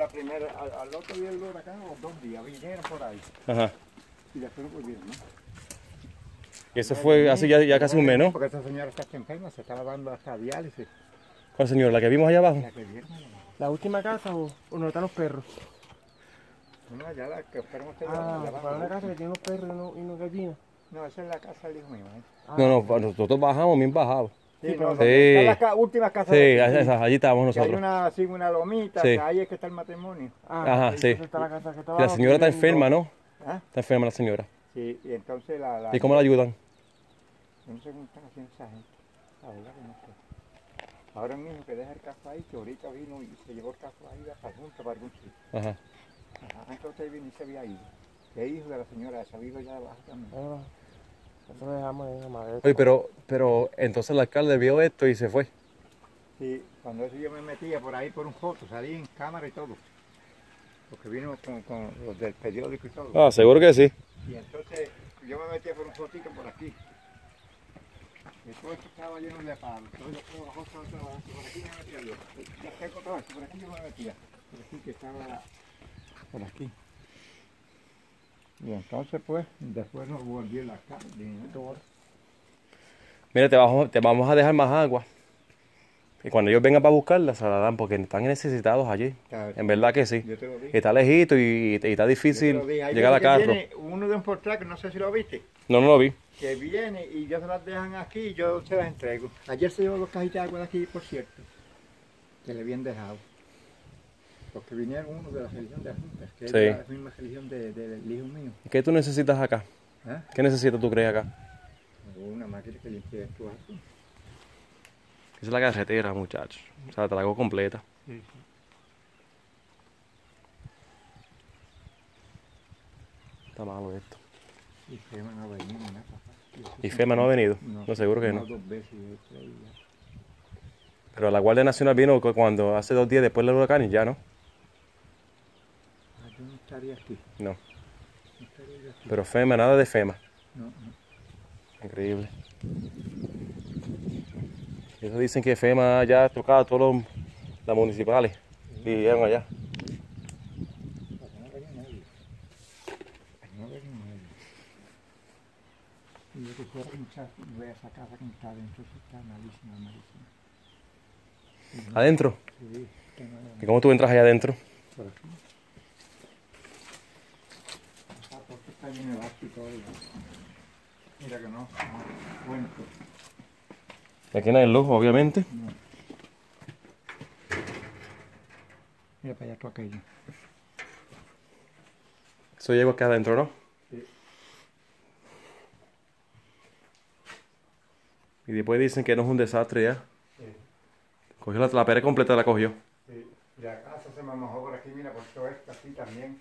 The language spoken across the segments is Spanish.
la primera, al otro día del huracán, los 2 días, vinieron por ahí. Ajá. Y después no volvieron, ¿no? Y eso fue hace ya casi un mes, ¿no? Porque esa señora está enferma, se estaba dando hasta diálisis. ¿Cuál señora? ¿La que vimos allá abajo? La que vieron allá abajo. ¿La última casa o donde están los perros? No, allá la que esperamos que Ah, allá abajo. para una casa que tiene unos perros y unos gallinas. No, esa es la casa del hijo mío, ¿eh? Ah, No, nosotros bajamos bien bajados. Sí, pero no, sí. está la última casa Sí, de aquí, allí estábamos que hay nosotros. una lomita, Sí. que ahí es que está el matrimonio. Ajá, ahí sí. está la casa que está Y la abajo, señora está que viven enferma, ¿no? ¿Ah? Está enferma la señora. Sí, y entonces ¿Y cómo la ayudan? Yo no sé cómo están haciendo esa gente. La verdad que no sé. Ahora mismo que deja el caso ahí, que ahorita vino y se llevó el caso ahí para junto, para algún sitio. Ajá. Ajá, entonces vino y se había ido. Que es hijo de la señora esa, vivo allá abajo también. Eso lo dejamos ahí en la madera. Oye, pero entonces el alcalde vio esto y se fue. Sí, cuando eso yo me metía por ahí por un foto, salí en cámara y todo. Porque vino con los del periódico y todo. Ah, seguro que sí. Y entonces yo me metía por un fotito por aquí. Y todo esto estaba lleno de palos. Entonces yo trabajó por aquí me metía yo. Ya tengo todo esto, por aquí yo me metía. Por aquí que estaba por aquí. Y entonces pues, después nos volvió la calle. Mira, te vamos a dejar más agua. Y cuando ellos vengan para buscarla, se la dan porque están necesitados allí. En verdad que sí. Yo te lo dije. Está lejito y está difícil Yo te lo dije. Ahí llegar a que carro. viene uno de un Portrack, no sé si lo viste. No lo vi. Que viene y ya se las dejan aquí y yo se las entrego. Ayer se llevó 2 cajitas de agua de aquí, por cierto, que le habían dejado. Porque vinieron uno de la religión de Juntas, que Sí. es la misma religión del hijo mío. ¿Qué tú necesitas acá? ¿Eh? ¿Qué necesitas tú crees acá? Una máquina que limpie esto aquí. Esa es la carretera, muchachos. O sea, te la hago completa. Sí, sí. Está malo esto. Y FEMA no ha venido, nada, papá. ¿Y FEMA no ha venido? No, seguro que no. 2 veces y 3 ya. Pero la Guardia Nacional vino cuando hace 2 días después del huracán y ya, ¿no? Ah, yo no estaría aquí. No. No estaría yo aquí. Pero FEMA, nada de FEMA. No, no. Increíble. Eso dicen que FEMA ya ha tocado a todas las municipales. Y llegan allá. Para no venir nadie. Para no venir nadie. Y yo quisiera ver esa casa que está adentro, eso está malísima, malísima. ¿Adentro? Sí, que no, ¿Y cómo tú entras allá adentro? por aquí. Esa puerta está llena de vaso y todo. Mira que no, cuento. Aquí no hay luz, obviamente. No. Mira para allá tú aquello. Eso llegó acá adentro, ¿no? Sí. Y después dicen que no es un desastre ya. Sí. Cogió la pared completa, la cogió. Sí. Y la casa se me mojó por aquí, mira, por todo esto así también.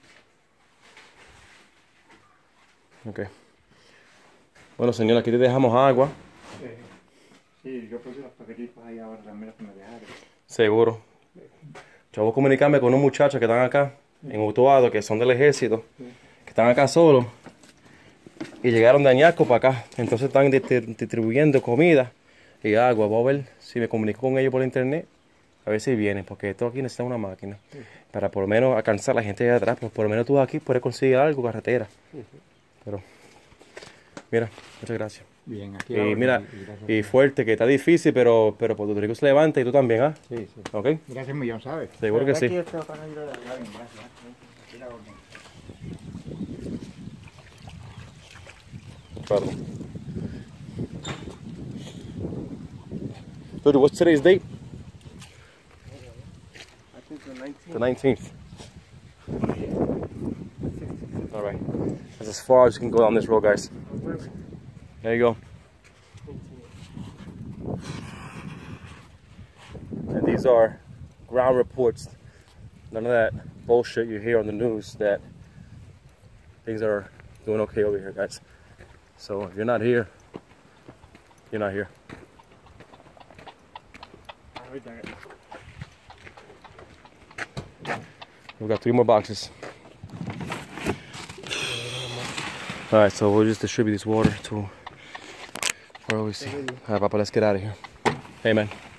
Ok. Bueno, señor, aquí te dejamos agua. Sí, yo puse los paquetitos ahí ahora también los que me dejaron. Seguro. Yo voy a comunicarme con unos muchachos que están acá, en Utuado, que son del ejército, que están acá solos. Y llegaron de Añasco para acá. Entonces están distribuyendo comida y agua. Voy a ver si me comunico con ellos por internet. A ver si vienen, porque esto aquí necesita una máquina. Para por lo menos alcanzar a la gente de atrás. Pues por lo menos tú aquí puedes conseguir algo, carretera. Pero, mira, muchas gracias. Bien, aquí Y mira, y fuerte, que está difícil, pero Puerto Rico se levanta y tú también, ¿ah? Sí, sí. ¿Ok? Gracias, millón, ¿sabes? Seguro que sí. Aquí esto para ayudar. Gracias. Aquí la orden. Claro. Dude, what's today's date? I think the 19th. The 19th. All right. That's as far as you can go down this road, guys. There you go. And these are ground reports. None of that bullshit you hear on the news that things are doing okay over here, guys. So if you're not here, you're not here. We've got 3 more boxes. All right, so we'll just distribute this water to where we see. All right, Papa, let's get out of here. Hey, man.